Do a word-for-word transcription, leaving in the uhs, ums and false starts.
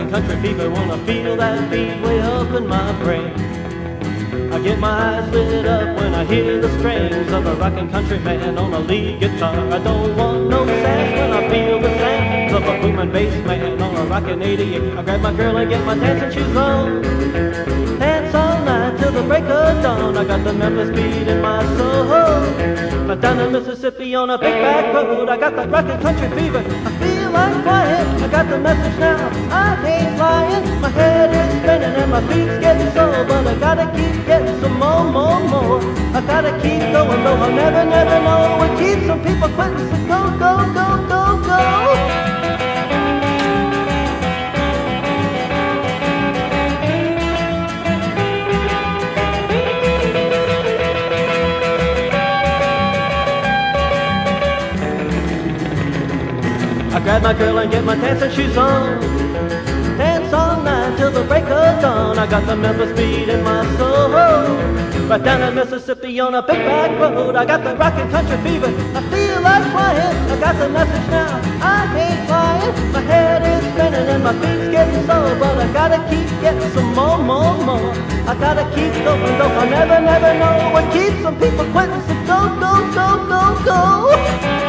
rockin' country fever, wanna feel that beat way up in my brain. I get my eyes lit up when I hear the strings of a rockin' country man on a lead guitar. I don't want no sass when I feel the sounds of a booming bass man on a rockin' eighty-eight. I grab my girl and get my dancing shoes on, dance all night till the break of dawn. I got the Memphis beat in my soul. But down in Mississippi on a big back road, I got that rockin' country fever. I feel like flying. I got the message now. I ain't flying. My head is spinning and my feet's getting sore, but I gotta keep getting some more, more, more. I gotta keep going, though I'll never, never know what keeps some people quitting. So go, go, go, go, go. I grab my girl and get my dancing shoes on, dance all night till the break of dawn. I got the Memphis beat in my soul. Right down in Mississippi on a big back road, I got the rockin' country fever. I feel like flying. I got the message now. I ain't flying. My head is spinning and my feet's getting sore, but I gotta keep getting some more, more, more. I gotta keep going, though I never, never know what keeps some people quitting. So go, go, go, go, go.